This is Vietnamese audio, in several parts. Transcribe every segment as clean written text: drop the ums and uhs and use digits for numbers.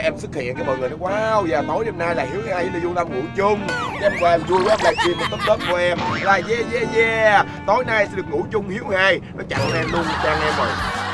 các em xuất hiện cái mọi người nói wow, và tối đêm nay là Hiếu hay là Du Lâm ngủ chung. Em qua em vui quá, em livestream một tấm của em là yeah, tối nay sẽ được ngủ chung Hiếu hay. Nó chặn em luôn, chặn em rồi.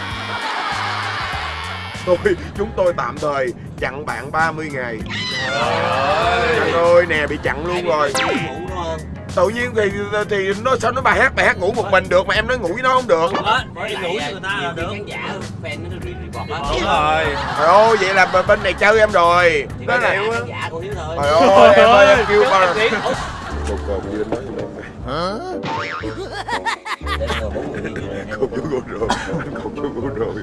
Chúng tôi tạm thời chặn bạn 30 ngày. Anh ơi nè, bị chặn luôn rồi. Tự nhiên thì nó sao nó bài hát ngủ một mình được mà em nói ngủ với nó không được. Em ngủ với người ta là được. Khán giả fan nó report đó. Đúng rồi. Trời ơi, vậy là bên này chơi em rồi. Đó là khán giả của Hiếu thôi. Trời ơi, em ơi em kêu ba. Cột cột gì đến nói cho em. Hả? Cột vô gỗ rồi. Cột vô gỗ rồi.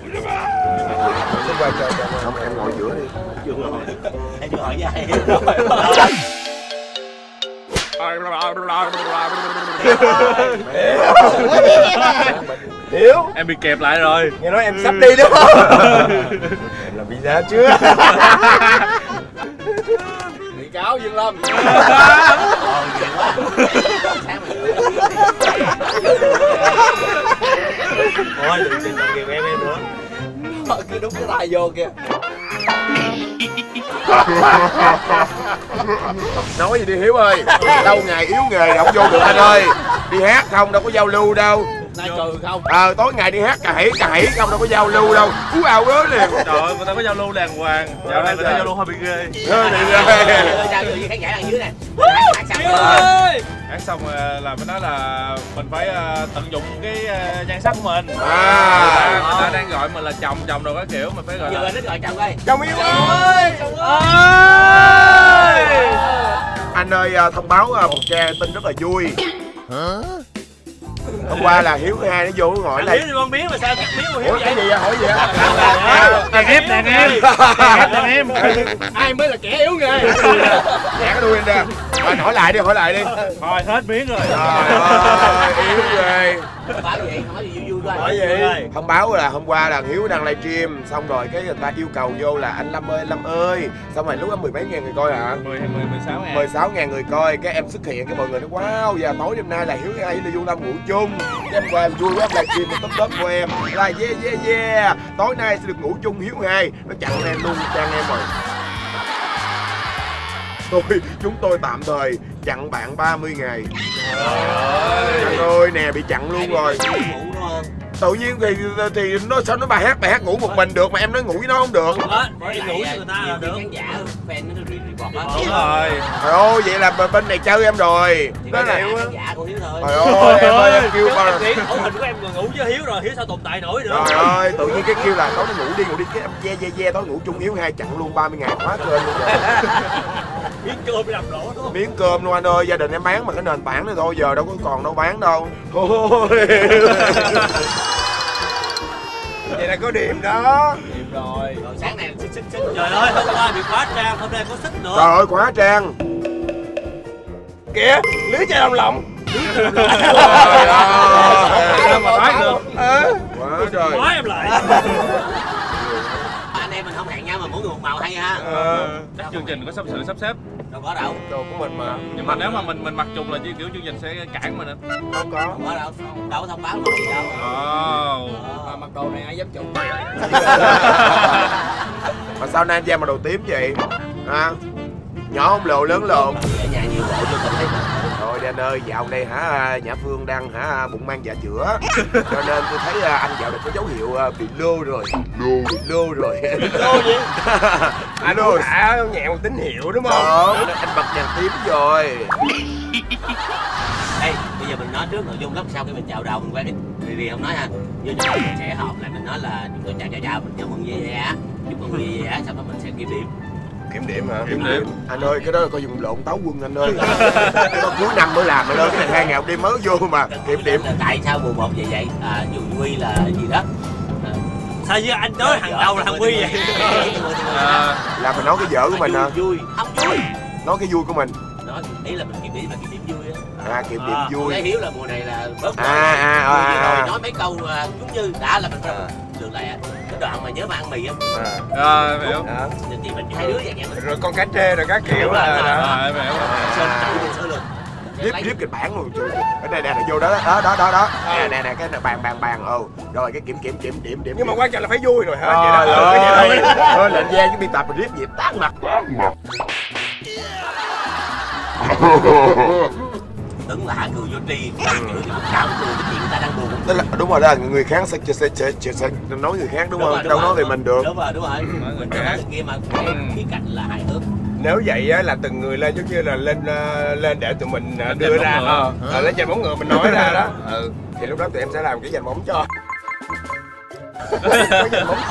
Không, em ngồi giữa đi. Em chưa hỏi với ai. Hiếu, em bị kẹp lại rồi. nghe nói em sắp đi đúng không? Em làm visa chưa? Bị cáo Dương Lâm. Thôi đừng xin kêu em nữa. Cứ đút cái tay vô kìa. Nói gì đi Hiếu ơi, lâu ngày yếu nghề không vô được anh ơi. Đi hát không đâu có giao lưu đâu. Nay cười không? Tối ngày đi hát cà hỉ không đâu có giao lưu đâu. Cú ào ớ liền. Trời ơi, người ta có giao lưu đàng hoàng. Dạo này người ta giao lưu hơi bị ghê. Giao lưu với khán giả đằng dưới này. Hát xong ơi. Hát xong là mới nói là mình phải tận dụng cái nhan sắc của mình. Người ta đang gọi mình là chồng rồi các kiểu, mình phải gọi là. Giờ nó gọi chồng ơi. Chồng yêu ơi. Anh ơi, thông báo một cái tin rất là vui. Hôm qua là Hiếu hai nó vô nó gọi là Hiếu đi con miếng mà sao cắt miếng mà Hiếu ủa vậy? cái gì vậy, hỏi gì vậy? Đàn em. Ai mới là kẻ yếu nghề? Nhả cái đuôi anh ra. Rồi hỏi lại đi. Thôi hết miếng rồi. Yếu ghê. Báo gì? Hỏi gì vui coi. Hỏi gì? Thông báo là hôm qua là Hiếu đang livestream xong rồi cái người ta yêu cầu vô là anh Lâm ơi. Xong rồi lúc đó 10 mấy ngàn người coi hả? 16 ngàn người coi. Cái em xuất hiện cái mọi người nói wow, và tối đêm nay là Hiếu hay là Du Lâm ngủ chung. Em qua em vui quá, em livestream một tấm của em là yeah, tối nay sẽ được ngủ chung Hiếu hay. Nó chặn em luôn, chặn em rồi. Chúng tôi tạm thời chặn bạn 30 ngày. Anh ơi nè, bị chặn luôn rồi. Tự nhiên thì nó sao nó bài hát ngủ một mình được mà em nói ngủ với nó không được. Em ngủ với người ta là được. Khán giả fan nó report đó. Đúng rồi. Trời ơi, vậy là bên này chơi em rồi. Đó là khán giả của Hiếu thôi. Trời ơi, em ơi em kêu ba. Hình của em còn ngủ với Hiếu rồi, Hiếu sao tồn tại nổi nữa. Trời ơi, tự nhiên cái kêu là tối nó ngủ đi cái em yeah tối ngủ chung Hiếu hai chặn luôn 30 ngày quá cơn luôn rồi. Miếng cơm bị làm đổ đúng không? Miếng cơm luôn anh ơi, gia đình em bán mà cái nền tảng này thôi, giờ đâu có còn đâu bán đâu. Vậy là có điểm đó. Điểm rồi. Sáng nay xích. Trời ơi, hôm qua bị quá trang, hôm nay có xích nữa. Trời ơi, quá trang. Kìa, lưới chai đồng lộng. Sao mà thoát được. Quá trời. Quá em lại. Anh em mình không hẹn nhau mà mỗi người một màu hay ha. Chắc chương trình có sự sắp xếp. Đâu có đâu. Đồ của mình mà. Nhưng mà nếu mà mình mặc trùng là kiểu chương trình sẽ cản mình. Không có. Không có đâu. Đâu có thông báo gì đâu. Mặc đồ này ai dám trùng. Mà sao nay anh Giang mà đồ tím vậy? Hả? Nhỏ không lồ lớn lồn. Ở nhà nhiều bộ vô tình thấy. Thôi đi anh ơi, dạo này hả Nhã Phương đang bụng mang dạ chữa. Cho nên tôi thấy anh dạo này có dấu hiệu bị lô rồi. Bị lô rồi. Lô gì? Anh đã nhẹ một tín hiệu đúng không? Anh bật đèn tím rồi. Đây, bây giờ mình nói trước nội dung lắm, sau khi mình chào đầu mình quay đi review không nói ha. Vô cho mình sẽ họp lại mình nói là chúng tôi chào mình chào mừng vui vẻ, chúc mừng vui vẻ, sau đó mình sẽ kiểm điểm. Kiểm điểm hả? Kiểm điểm. Anh ơi, cái đó là coi dùng lộn táo quân anh ơi. Cái đó cuối năm mới làm anh ơi, cái này 2 ngày học đêm mới vô mà kiểm điểm. Tại sao mùa 1 vậy? Dù Huy là gì đó? Sao với anh nói hàng đầu là thằng Huy vậy? Là mình nói cái dở của mình hả? Vui, không vui. Nói cái vui của mình. Nói ý là mình kiểm điểm vui á. Kiểm điểm vui. Cái Hiếu là mùa này là bớt rồi nói mấy câu giống như đã là mình được lại cái đoạn mà nhớ mà ăn mì á. Hiểu. Thì mình hai đứa vậy nha. Rồi con cá trê rồi các kiểu hiểu. Sơn luôn. Rip kịch bản luôn. Ở đây nè, vô đó đó. Nè cái bàn. Rồi cái kiểm điểm. Nhưng mà quan trọng là phải vui rồi hả? Thôi lên gian cái biên tập Rip dịp tát mặt. Tưởng là hạ cười vô tri, chửi cái cảm cười cái chuyện người ta đang buồn. Tức là đúng rồi đó, người khác sẽ nói người khác đúng không? Đâu nói về mình được. Đúng rồi. Mình nói người kia mà khía cạnh là hài hước. Nếu vậy á là từng người lên giống như là lên để tụi mình đưa ra lên trên bóng ngựa mình nói ra đó. Thì lúc đó tụi em sẽ làm cái giành bóng cho. Giành bóng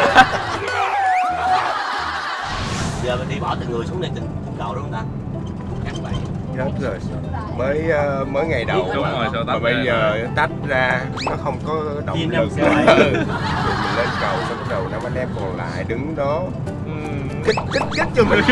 Giờ mình đi bỏ từng người xuống đây từng cầu đúng không ta? Các bạn chết rồi, mới ngày đầu mà bây giờ tách ra nó không có động lực. Mình lên cầu xong bắt đầu năm anh em còn lại đứng đó kích cho mình.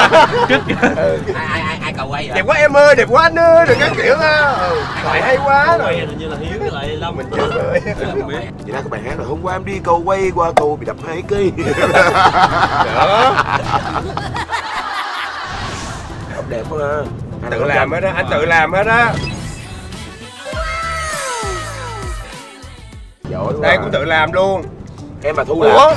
ai cầu quay vậy? Đẹp quá em ơi, đẹp quá anh ơi, rồi các kiểu á. Thoại hay quá rồi. Hình như là Hiếu với lại Long. Mình chưa ơi. Vậy đó các bạn hát là hôm qua em đi cầu quay qua cầu bị đập 2 cây. Đó. Đẹp quá ha. Tự làm hết đó, anh tự làm hết đó. Giỏi quá. Đây cũng tự làm luôn. Em mà Thu làm.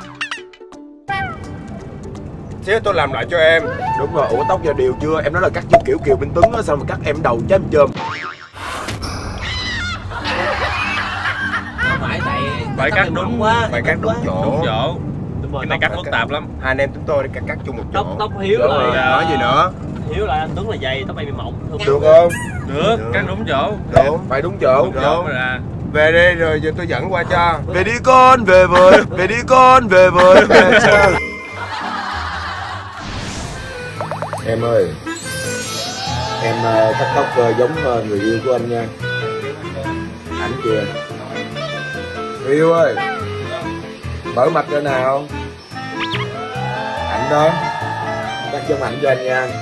Xíu tôi làm lại cho em. Đúng rồi, ủa tóc giờ đều chưa? Em nói là cắt kiểu Kiều Minh Tuấn á, sao mà cắt em đầu chém chôm. Không phải phải cắt đúng quá. Phải cắt đúng chỗ. Đúng chỗ. Đúng rồi, cái này cắt phức tạp lắm. Hai anh em chúng tôi cắt chung một chỗ. Tóc Hiếu lại nói gì nữa? Hiếu lại anh Tuấn là dày, tóc em bị mỏng. Được không? Được, cắt đúng chỗ. Đúng, phải đúng chỗ. Đúng chỗ mà. Về đi rồi giờ tôi dẫn qua cho. Về đi con, về với. Về đi con, về với. Em ơi, em cắt tóc giống người yêu của anh nha. Ảnh kìa. Người yêu ơi, mở mặt ra nào. Ảnh đó, cắt giống ảnh cho anh nha.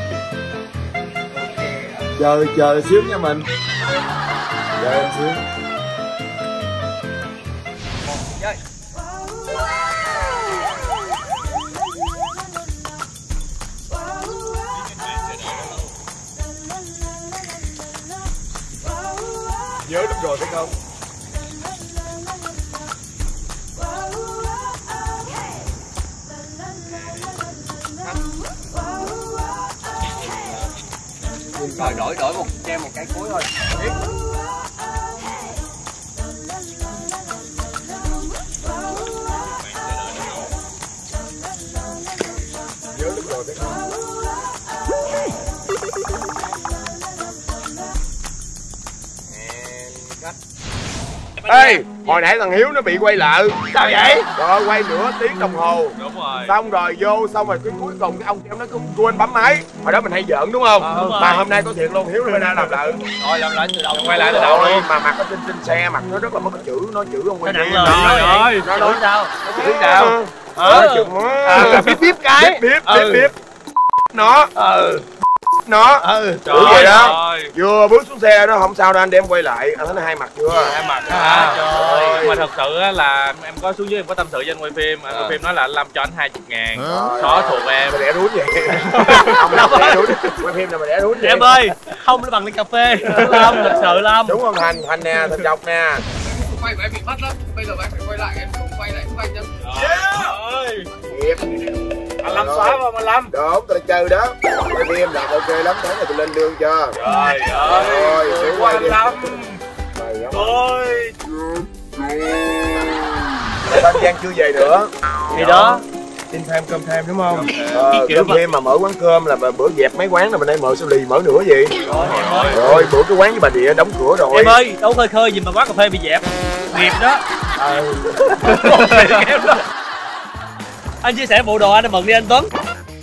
Chờ xíu nha mình. Chờ em xíu. Nhớ lúc rồi phải không? Rồi đổi một treo một cái cuối thôi. Nhớ lúc rồi phải không? Ê, hồi nãy thằng Hiếu nó bị quay lợ. Sao vậy? Rồi quay nửa tiếng đồng hồ. Đúng rồi. Xong rồi vô, xong rồi cái cuối cùng cái ông kia nó cứ quên bấm máy. Hồi đó mình hay giỡn đúng không? Đúng rồi. Mà hôm nay có thiệt luôn, Hiếu nó đã làm lợ. Rồi làm lại từ đầu. Quay lại từ đầu luôn. Mà mặt nó trên xe, mặt nó rất là mất chữ, nói chữ không quen. Nó nặng lời. Nó nói sao? biết sao? Là bíp cái. Bíp. Nó. Nó Trời vậy đó. ơi. Vừa bước xuống xe đó không sao đâu, anh đem quay lại. Anh thấy nó hai mặt chưa? Hai mặt hả? Trời. Nhưng mà thật sự á là em có xuống dưới em có tâm sự với anh quay phim. Anh quay phim nói là anh Lâm cho anh 20.000. Xó thuộc em. Mày đẻ đút vậy. Không là đẻ đút. Quay phim là mày đẻ đút vậy. Em ơi, không nó bằng ly cà phê. Lâm, thật sự Lâm. Đúng không Thành? Thành nè, Thành Chọc nè. Quay của em bị mất lắm, bây giờ bạn phải quay lại, em không quay lại giúp anh nhá. Ơi. Nghiệp. Anh Lâm xóa vào anh Lâm. Đúng, tôi chơi đó. Quay phim là ok lắm, tháng này tôi lên lương cho. Trời ơi. Rồi, xíu quay đi. Lâm. Mày Ôi. Anh Giang chưa về nữa. Thì đó. Tin thêm cơm thêm đúng không? Kiểu Cơm thêm mà mở quán cơm là bữa dẹp mấy quán là mình đây mở siêu lì mở nữa gì. Rồi. Rồi bữa cái quán với bà Địa đóng cửa rồi. Em ơi, đâu khơi khơi gì mà quán cà phê bị dẹp. Nghiệp đó. Anh chia sẻ bộ đồ anh mừng đi anh Tuấn.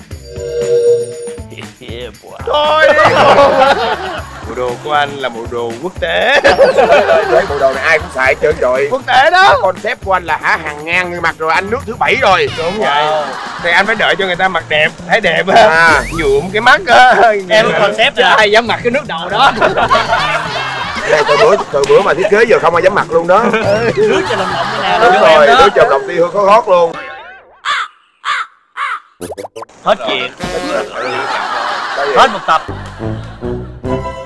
Thôi đi. Bộ đồ của anh là bộ đồ quốc tế. Đấy, bộ đồ này ai cũng xài trơn rồi. Quốc tế đó. Concept của anh là hàng ngàn người mặc rồi, anh nước thứ 7 rồi. Đúng vậy. Thì anh phải đợi cho người ta mặc đẹp, thấy đẹp á. Nhuộm cái mắt á. Em concept là ai dám mặc cái nước đầu đó. Này từ bữa mà thiết kế giờ không ai dám mặc luôn đó. Nước cho lồng lộng như nào Đúng rồi, nước chồng lòng tiêu có hót luôn. Hết chuyện. Hết một tập.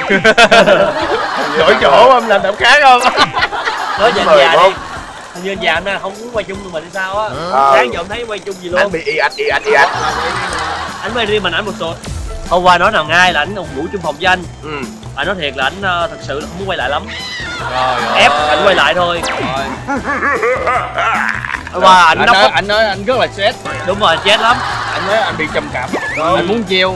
đổi chỗ không làm khác không? Nói về anh già đi. Hình như anh già nó không muốn quay chung tụi mình hay sao á. Sáng giờ em thấy quay chung gì luôn. Anh bị ì ạch. Anh quay riêng mình ảnh một số. Hôm qua nói nào ngay là ảnh ngủ chung phòng với anh. Anh nói thiệt là ảnh thật sự là không muốn quay lại lắm. Ép anh quay lại thôi. Qua anh nói anh rất là stress. Đúng rồi, stress lắm. Anh nói anh bị trầm cảm. Anh muốn chiêu.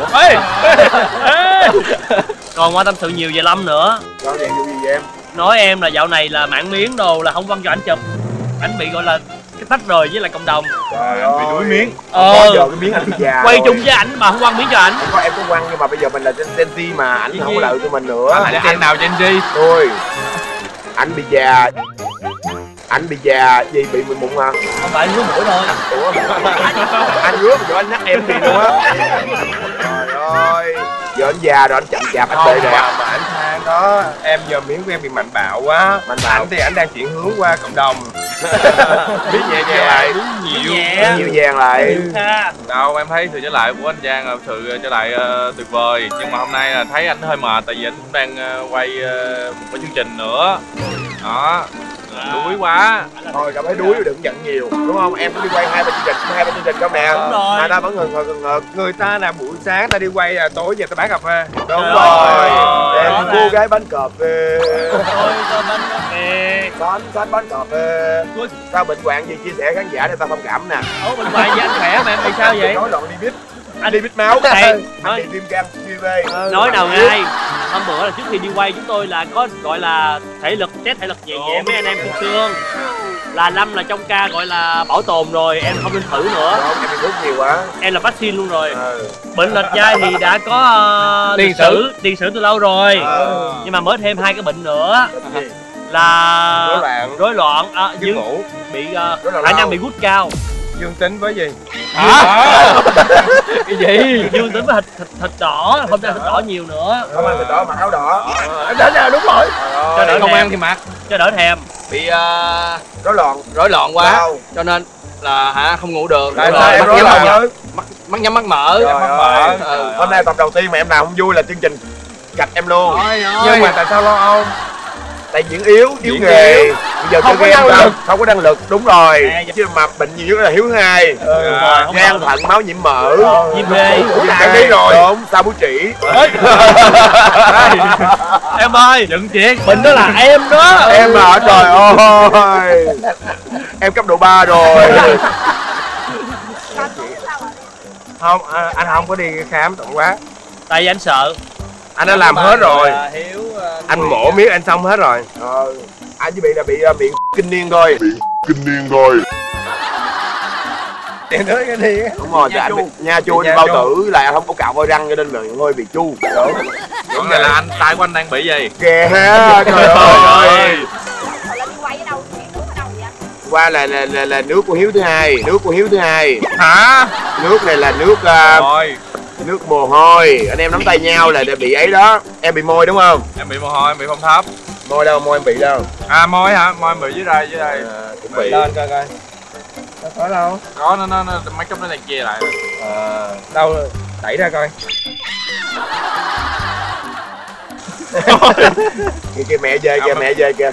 Còn qua tâm sự nhiều về Lâm nữa. Nói vậy vụ gì vậy em? Nói em là dạo này là mạng miếng đồ là không văn cho ảnh chụp. Anh bị gọi là cái tách rời với lại cộng đồng. Trời ơi, bị đuổi miếng. Có giờ cái miếng anh bị già quay rồi. chung với ảnh mà không quăng miếng cho ảnh. Em có quăng nhưng mà bây giờ mình là Gen Z mà ảnh không có đợi tụi mình nữa. Anh nào Gen Z? Thôi, anh bị già. Anh bị già gì bị mình mụn hả? Không phải anh hứa mũi thôi. Ủa, anh hứa mà anh nhắc em gì luôn á. Trời ơi, giờ anh già rồi anh chậm chạp anh bề đẹp. Mà anh than đó, em giờ miếng của em bị mạnh bạo quá. Mạnh bạo. Anh thì anh đang chuyển hướng qua cộng đồng. Biết nhẹ nhàng lại. Nhiều vàng lại. Đâu, em thấy sự trở lại của anh Giang là sự trở lại tuyệt vời. Nhưng mà hôm nay là thấy anh hơi mệt tại vì anh cũng đang quay một chương trình nữa. Đó, đuối quá. Thôi cảm thấy đuối đừng giận nhiều, đúng không? Em cũng đi quay hai ba chương trình không nè. Đúng rồi. Hai ta vẫn ngờ. Người ta là buổi sáng ta đi quay, tối về ta bán cà phê. Đúng rồi. Em cô gái bán cà phê. Thôi cho bánh cà phê. Xanh bán cà phê. Sao bệnh hoạn gì chia sẻ khán giả để ta thông cảm nè. Ủa bệnh hoạn với anh khỏe mà em bị sao vậy? Nói đoạn đi biết. Anh đi biết máu. Đây, anh bị viêm gan B. Nói nào ngay. Hôm bữa là trước khi đi quay chúng tôi là có gọi là thể lực, test thể lực nhẹ nhẹ mấy anh em cùng xương. Là Lâm là trong ca gọi là bảo tồn rồi, em không nên thử nữa. Không, em bị thuốc nhiều quá. Em là vaccine luôn rồi. Bệnh lệch dai thì đã có tiền sử từ lâu rồi. Nhưng mà mới thêm 2 cái bệnh nữa. Là rối loạn giấc ngủ, bị khả năng bị gút cao. Dương tính với gì? Cái gì? Dương tính với thịt đỏ, không ăn thịt đỏ nhiều nữa. Không ăn thịt đỏ, mặc áo đỏ. Đúng rồi. Cho đỡ Không thèm. ăn thì mặc. Cho đỡ thèm. Bị Rối loạn quá. Sao? Cho nên là không ngủ được. Tại sao em rối loạn vậy? Mắt nhắm mắt mở. Hôm nay tập đầu tiên mà em nào không vui là chương trình gạch em luôn. Nhưng mà tại sao lo âu? Tại diễn yếu nghề. Bây giờ không có năng lực. Không có năng lực, đúng rồi. Chứ mà bệnh nhiều nhất là Hiếu 2. Gan thận máu nhiễm mỡ. Viêm bê. Nặng đi rồi. Đúng, sao bố chỉ. Em ơi, Dựng chuyện. bệnh đó là em đó. Em mà trời ơi. Em cấp độ 3 rồi. Không, anh không có đi khám tổng quát. Tại vì anh sợ. Anh đã làm hết rồi. Hiếu Anh mổ miếng anh xong hết rồi. Anh chỉ bị là bị miệng kinh niên thôi. Tiền tới cái đi. Đúng rồi, anh nha chu bao tử là không có cạo voi răng cho nên miệng hơi bị chu. Đúng rồi, là anh tay của anh đang bị gì? Kìa ha, trời ơi. Qua là nước của Hiếu thứ hai, Hả? Nước này là nước Rồi, nước mồ hôi. Anh em nắm tay nhau là bị ấy đó. Em bị môi đúng không? em bị mồ hôi, em bị phong thấp. Môi đâu, môi em bị đâu? À, môi hả? Môi em bị dưới đây. Cũng bị. Lên coi coi. Đâu có đâu. Có, nó mấy chốc nó này chia lại. Đâu, đẩy ra coi. Kìa mẹ về kìa.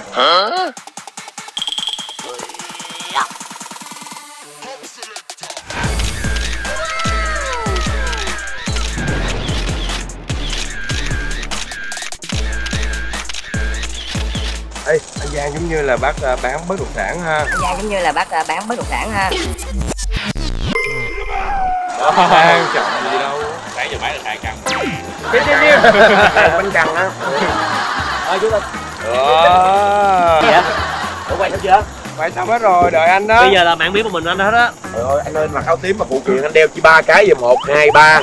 Ê, anh Giang giống như là bác bán bất động sản ha. Anh Giang giống như là bác bán bất động sản ha. Đang chọn gì đâu. Sáng giờ bán được 2 căn. Bánh căn á. Thôi chú ta. Dạ. Ủa quay xong chưa? Quay xong hết rồi, đợi anh đó. Bây giờ là mạng biết một mình anh hết á. Trời ơi, anh ơi mặc áo tím mà phụ kiện anh đeo chỉ 3 cái vậy. 1, 2, 3.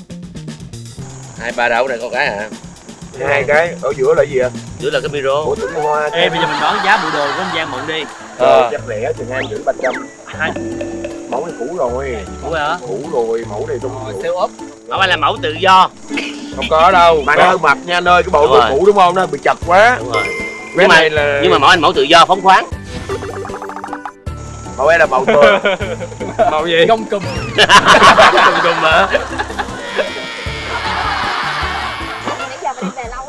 2, 3 đâu này có cái hả? 2 cái, ở giữa là gì ạ? Giữa là cái micro. Ủa tưởng mua hoa. Ê bây giờ mình đoán giá bộ đồ của anh Giang mượn đi. Chắc rẻ chừng 250-300. Mẫu này cũ rồi. Cũ hả? Cũ rồi, mẫu này không. siêu ốp. Không phải là mẫu tự do. Không có đâu. Mà nó hơi mập nha anh ơi, cái bộ Đúng rồi. cũ đúng không? Nó bị chật quá. Đúng rồi. Cái này là... Nhưng mà mẫu anh mẫu tự do phóng khoáng. Mẫu ấy là màu tôi. Màu gì? Gông cùm. Cùng mà. Nãy giờ mình đi về lâu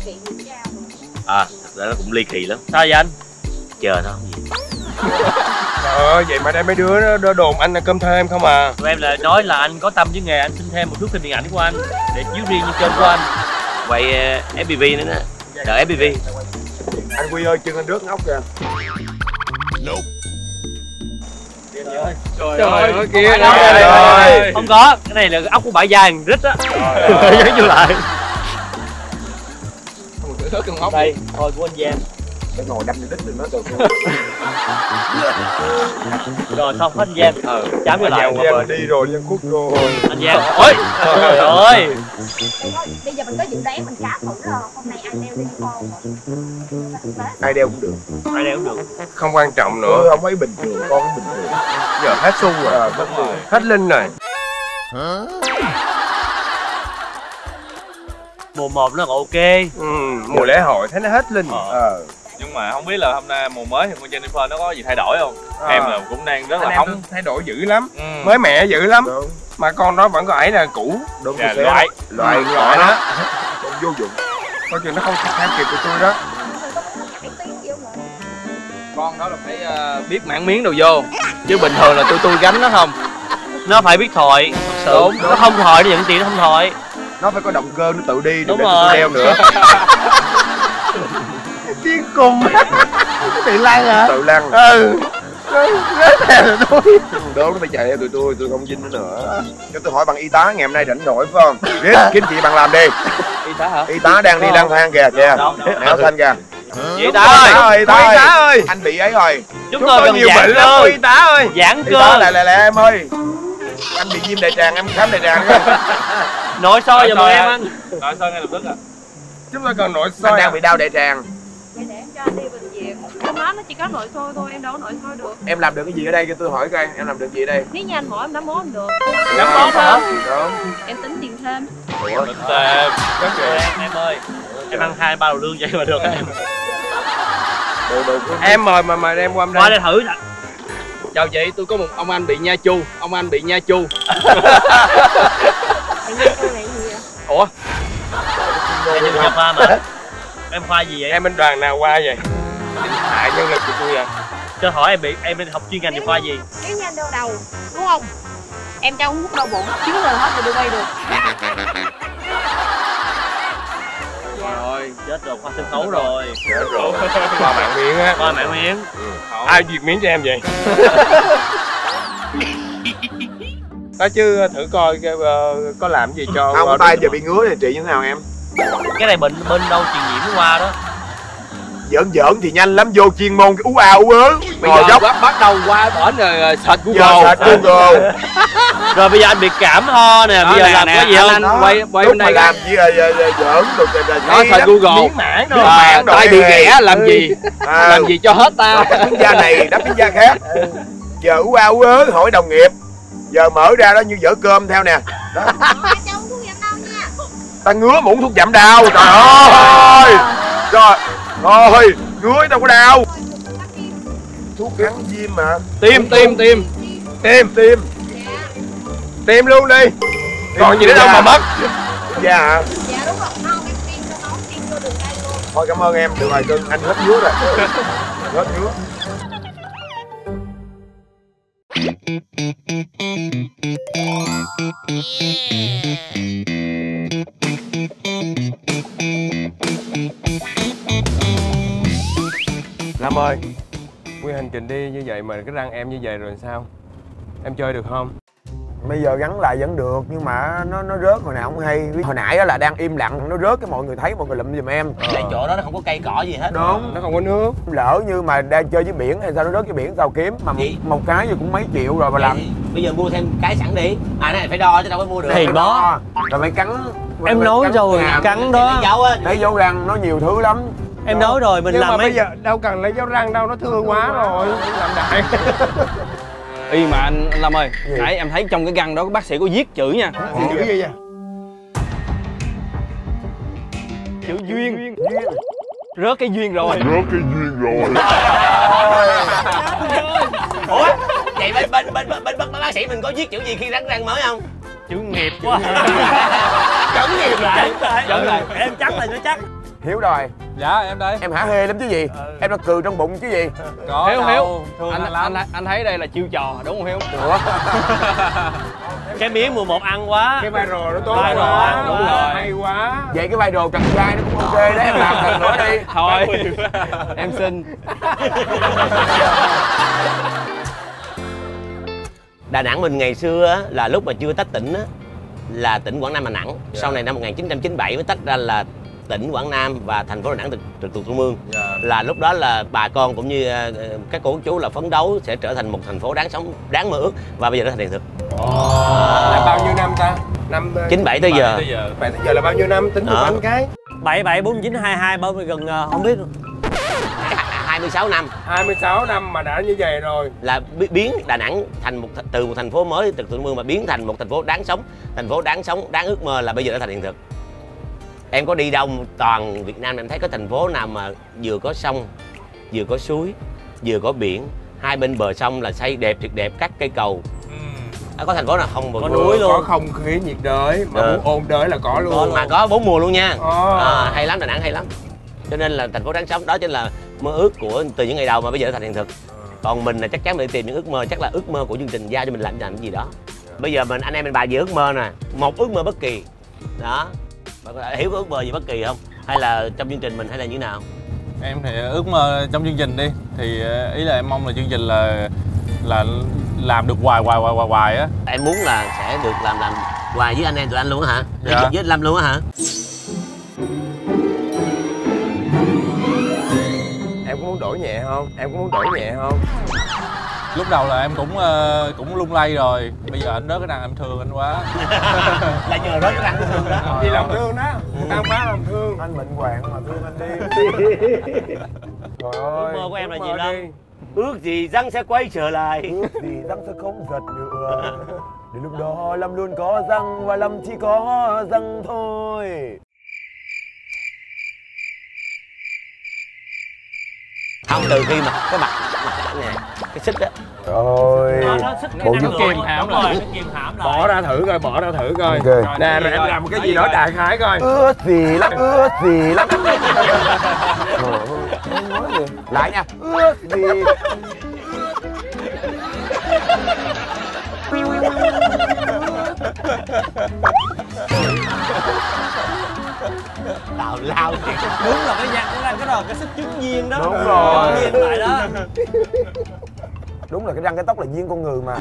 À, thật ra nó cũng ly kỳ lắm. Sao vậy anh? Chờ nó không gì. Trời ơi, vậy mà đây mấy đứa nó đồn anh là cơm thêm không à. Tụi em là nói là anh có tâm với nghề, anh xin thêm một thước phim điện ảnh của anh để chiếu riêng như kênh của anh. Quay FPV nữa nè. Đợi FPV. Anh Quy ơi, chân anh rớt ốc kìa. Trời ơi kia Rồi. Không có, cái này là ốc của bãi dài rít á. Dán vô lại. Thớt con ốc Đây, thôi của anh Giang. Cái ngồi đâm đít lên nó từ. Rồi xong hết anh Giang. Chám vô lại. Giang đi rồi, Giang Cút rồi. Anh Giang. Ôi, trời ơi. Bây giờ mình có dự đoán mình cá thử rồi, hôm nay ai đeo uniform rồi. Ai đeo cũng được. Ai đeo cũng được. Không quan trọng nữa. Không mấy bình thường, con bình thường. Giờ hết xu rồi. Hết linh rồi. Mùa 1 nó còn ok. Mùa lễ hội thấy nó hết linh. Nhưng mà không biết là hôm nay mùa mới thì con Jennifer nó có gì thay đổi không? Em là cũng đang rất là hóng. Thay đổi dữ lắm. Mới mẻ dữ lắm. Đúng. Mà con đó vẫn có ấy là cũ. Đúng dạ, loại đó. Con vô dụng. Coi chừng nó không theo kịp tụi tôi đó. con đó là phải biết mảng miếng đồ vô, chứ bình thường là tôi gánh nó không. Nó phải biết thoại, thật sự. Đúng. Nó không thoại nó nhận tiền, nó không thoại. Nó phải có động cơ nó tự đi, đúng để rồi. tôi đeo nữa. Điên cùng. Tự lăn hả? Tự lăn. Rớt theo rồi tôi. Đố nó phải chạy theo tụi tôi không dinh nó nữa. Cho tôi hỏi bằng y tá ngày hôm nay rảnh rỗi phải không? Riết, kiếm chị bằng làm đi. Y tá hả? Y tá đang đi lang thang kìa, kìa. Nẻo xanh kìa. Y tá ơi, y tá ơi. Anh bị ấy rồi. Chúng tôi cần nhiều giãn bệnh lắm, cơ. y tá ơi. Giãn Y cơ. tá lại em ơi. Anh bị viêm đại tràng, em khám đại tràng không? Nội soi giùm em anh. Nội soi ngay lập tức à. Chúng tôi cần nội Anh soi. đang bị đau đại tràng. Để em cho anh đi bệnh viện. Em nói nó chỉ có nội soi thôi, em đâu có nội soi được. Em làm được cái gì ở đây cho tôi hỏi coi, em làm được gì ở đây? Nếu như anh mổ em đá mố em được. Đấm bóp hả? Đúng. Em tính tiền thêm. Ủa? Em ơi, em ăn 2-3 đầu lương vậy mà được em. Em mời em qua Qua đây. đây thử. Chào chị, tôi có một ông anh bị nha chu. Ông anh bị nha chu. Em nghe câu này gì vậy? Ủa? Em chưa nhập khoa mà. Em khoa gì vậy? Em bên đoàn nào qua vậy? Hại nhân lực của tôi à? Cho hỏi em bên học chuyên ngành nhập khoa gì? Nếu như anh đau đầu, đúng không? Em cho uống thuốc đau bụng, chứ rồi hết rồi đưa quay được. Rồi, chết rồi, khoa sân khấu rồi. Chết rồi. Qua mạng miếng á. Khoa mạng miếng. Ai duyệt miếng cho em vậy? Nói chứ thử coi có làm gì cho. Không, tay giờ bị ngứa thì trị như thế nào em? Cái này bệnh bên đâu truyền nhiễm qua đó. Giỡn thì nhanh lắm, vô chuyên môn cái ú a ú ớ. Bây giờ bắt đầu qua bển rồi search Google. Google. Google. Rồi bây giờ anh bị cảm ho nè, bây giờ làm cái gì không? Anh quay bên đây làm gì giỡn rồi nó search Google. Tay bị ghẻ làm gì? Làm gì cho hết ta? Tiếng da này đắp tiếng da khác. Giờ ú a ú ớ hỏi đồng nghiệp. Giờ mở ra đó như dở cơm theo nè. Đó. Ta ngứa muỗng thuốc giảm đau. Trời ơi. Rồi, ngứa đâu có đau. Thuốc kháng viêm mà. Tiêm luôn đi. Còn gì nữa đâu mà mất. Dạ hả? Dạ đúng rồi, không em tiêm cho nó, tiêm vô đường đây luôn. Thôi cảm ơn em, được rồi cưng, anh hết ngứa rồi. Hết ngứa. Lâm ơi, nguyên hành trình đi như vậy mà cái răng em như vậy rồi sao? Em chơi được không? Bây giờ gắn lại vẫn được nhưng mà nó rớt hồi nào không hay. Hồi nãy đó là đang im lặng, nó rớt cái mọi người thấy mọi người lụm giùm em. Tại chỗ đó nó không có cây cỏ gì hết. Đúng. Nó không có nước. Lỡ như mà đang chơi với biển hay sao nó rớt với biển sao kiếm mà một cái gì cũng mấy triệu rồi mà làm. Bây giờ mua thêm cái sẵn đi. À này phải đo chứ đâu có mua được. Thì đó. Rồi phải cắn. Em nói rồi, cắn đó. Lấy dấu răng nó nhiều thứ lắm. Em nói rồi, mình nhưng làm mà mấy... bây giờ đâu cần lấy dấu răng đâu, nó thương quá rồi. Làm đại. Y mà anh Lâm ơi, nãy em thấy trong cái găng đó bác sĩ có viết chữ nha. Chữ gì vậy? Chữ duyên. Rớt cái duyên rồi. Ủa? Vậy bên bác sĩ mình có viết chữ gì khi răng mới không? Chữ nghiệp quá. Chữ nghiệp lại. Chữ lại. Em chắc là nó chắc. Hiếu rồi. Dạ em đây. Em hả hê lắm chứ gì. Em đang cười trong bụng chứ gì. Có Hiếu, đâu, Hiếu, anh thấy đây là chiêu trò đúng không Hiếu? Ủa? Cái miếng mùa 1 ăn quá. Cái viral nó tốt Viral quá. ăn, đúng rồi. Hay quá. Vậy cái viral cặp trai nó cũng ok đấy, em làm lần nữa đi. Thôi em xin. Đà Nẵng mình ngày xưa á, là lúc mà chưa tách tỉnh á, là tỉnh Quảng Nam Đà Nẵng. Sau này năm 1997 mới tách ra là tỉnh Quảng Nam và thành phố Đà Nẵng trực thuộc Trung ương. Là lúc đó là bà con cũng như các cô chú là phấn đấu sẽ trở thành một thành phố đáng sống, đáng mơ ước, và bây giờ nó thành hiện thực. Là bao nhiêu năm ta? Năm 97 tới giờ. Vậy tới giờ là bao nhiêu năm tính được anh cái? 77 49 22 bao nhiêu gần không biết. 26 năm. 26 năm mà đã như vậy rồi. Là biến Đà Nẵng thành từ một thành phố mới từ Trung ương mà biến thành một thành phố đáng sống, đáng ước mơ, là bây giờ đã thành hiện thực. Em có đi đâu toàn Việt Nam em thấy có thành phố nào mà vừa có sông, vừa có suối, vừa có biển, hai bên bờ sông là xây đẹp thiệt đẹp, các cây cầu. Có thành phố nào không có núi luôn, có không khí nhiệt đới mà muốn ôn đới là có luôn. Mà có 4 mùa luôn nha. Hay lắm, Đà Nẵng hay lắm. Cho nên là thành phố đáng sống đó chính là mơ ước của từ những ngày đầu mà bây giờ đã thành hiện thực. Còn mình là chắc chắn phải tìm những ước mơ, chắc là ước mơ của chương trình giao cho mình làm cái gì đó. Bây giờ mình anh em mình bà về ước mơ nè, một ước mơ bất kỳ đó. Bạn có hiểu có ước mơ gì bất kỳ không? Hay là trong chương trình mình hay là như thế nào? Em thì ước mơ trong chương trình đi, thì ý là em mong là chương trình là làm được hoài á. Em muốn là sẽ được làm hoài với anh em tụi anh luôn á hả? Dạ. Với Lâm luôn á hả? Em có muốn đổi nhẹ không? Lúc đầu là em cũng lung lay rồi, bây giờ anh rớt cái răng em thương anh quá. Là nhờ rớt cái răng thương đó. Vì lòng thương đó, tăng quá lòng thương. Anh bệnh hoạn mà thương anh đi. Trời ơi. Ước mơ của em là gì Lâm? Ước gì răng sẽ quay trở lại. Ước gì răng sẽ không giật nữa. Đến lúc đó Lâm luôn có răng và Lâm chỉ có răng thôi. Không, từ khi mà cái mặt nè, cái xích á. Rồi. Nó xích Bộ cái nước kiềm hãm lại, nó kiềm hãm lại. Bỏ ra thử coi. Ok. Nè, rồi em làm một cái gì đó đại khái coi. Ước gì lắm. Trời ơi, em nói gì? Lại nha. Ước gì. Tào lao thiệt. Đúng là cái răng cái đó, cái xích trứng viên đó. Đúng rồi. Viên lại đó. Đúng là cái răng cái tóc là duyên con người mà.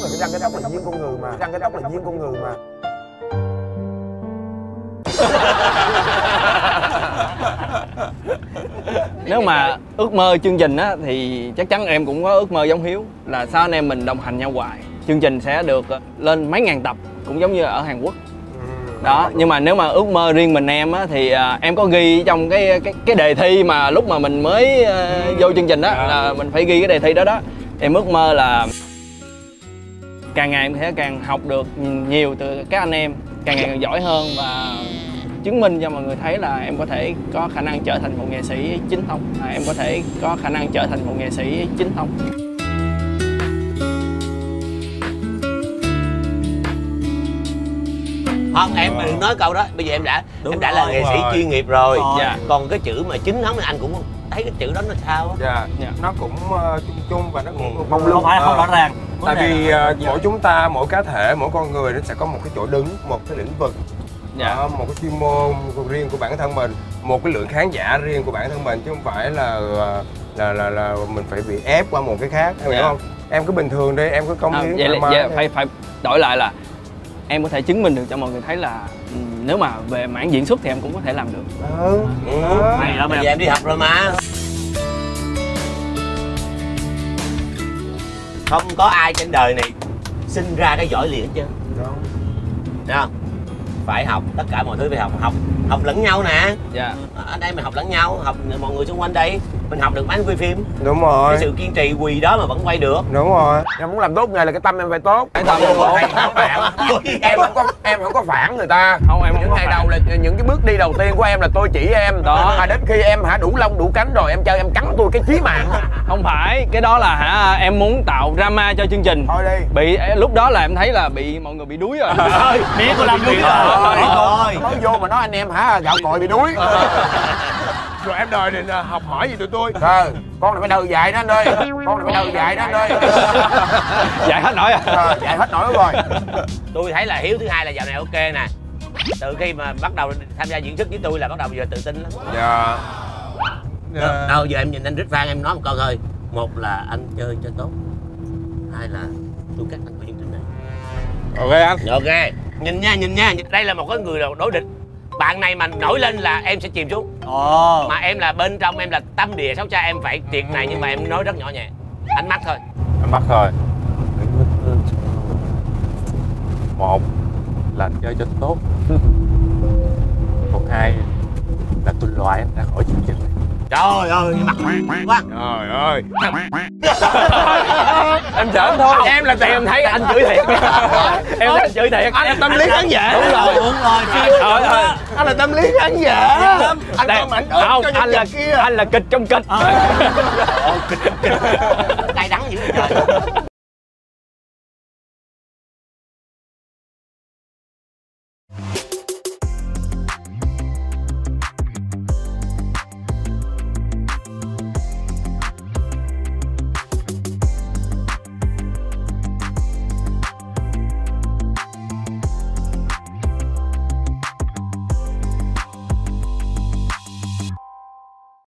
Nếu mà ước mơ chương trình á thì chắc chắn em cũng có ước mơ giống Hiếu, là sao anh em mình đồng hành nhau hoài. Chương trình sẽ được lên mấy ngàn tập cũng giống như ở Hàn Quốc. Đó, nhưng mà nếu mà ước mơ riêng mình em á thì em có ghi trong cái đề thi mà lúc mà mình mới vô chương trình đó, là mình phải ghi cái đề thi đó. Em ước mơ là càng ngày em sẽ càng học được nhiều từ các anh em, càng ngày càng giỏi hơn, và chứng minh cho mọi người thấy là em có thể có khả năng trở thành một nghệ sĩ chính thống. Không, em đừng nói câu đó. Bây giờ em đã là nghệ sĩ chuyên nghiệp rồi. Còn cái chữ mà chính thống thì anh cũng thấy cái chữ đó nó sao á. Nó cũng chung và nó cũng Không phải không rõ ràng. Tại vì mỗi chúng ta, mỗi cá thể, mỗi con người nó sẽ có một cái chỗ đứng, một cái lĩnh vực, một cái chuyên môn riêng của bản thân mình, một cái lượng khán giả riêng của bản thân mình, chứ không phải là mình phải bị ép qua một cái khác, em hiểu không? Em cứ bình thường đi, em cứ công hiến. Phải đổi lại là em có thể chứng minh được cho mọi người thấy là nếu mà về mảng diễn xuất thì em cũng có thể làm được. Bây giờ em đi học rồi mà. Không có ai trên đời này sinh ra cái giỏi liền hết trơn. Đúng không? Phải học, tất cả mọi thứ phải học lẫn nhau nè. Ở đây mình học lẫn nhau, học mọi người xung quanh đây, mình học được máy quay phim. Đúng rồi. Cái sự kiên trì quỳ đó mà vẫn quay được. Đúng rồi. Em muốn làm tốt nghề là cái tâm em phải tốt. Cái tâm Em không có phản người ta. Không, em những ngày đầu là những cái bước đi đầu tiên của em là tôi chỉ em đó, mà đến khi em đủ lông đủ cánh rồi em chơi em cắn tôi cái chí mạng. Không phải, cái đó là em muốn tạo drama cho chương trình. Thôi đi. Lúc đó là em thấy là mọi người bị đuối rồi. Biết của Lâm đuối rồi. Mới vô mà nói anh em gạo cội bị đuối. Rồi em đòi định học hỏi gì tụi tôi? Con này phải đầu dạy đó anh ơi. Con này phải đầu dạy đó anh ơi. Dạy hết nổi à? Dạy hết nổi rồi. Tôi thấy là Hiếu thứ hai là dạo này ok nè. Từ khi mà bắt đầu tham gia diễn xuất với tôi là bắt đầu giờ tự tin lắm. Dạ. Đâu giờ em nhìn anh Rít Phan em nói một câu thôi. Một là anh chơi cho tốt, hai là tôi cắt anh của chương trình này. Ok anh. Ok. Nhìn nha, đây là một cái người đối địch. Bạn này mà nổi lên là em sẽ chìm xuống. Mà em là bên trong em là tâm địa xấu xa, em phải triệt này nhưng mà em nói rất nhỏ nhẹ. Ánh mắt thôi. Ánh mắt thôi. Một là anh chơi cho tốt. Còn hai là tôi loại anh ra khỏi chương trình. Trời ơi, mặt quá. Trời ơi. Em giỡn thôi. Em là tiền em thấy anh chửi thiệt. Em thấy anh chửi thiệt. Anh là tâm lý khán giả. Đúng rồi. Anh là tâm lý khán giả. Anh có mảnh ớt cho nhân vật kia. Anh là kịch trong kịch. Kịch trong kịch.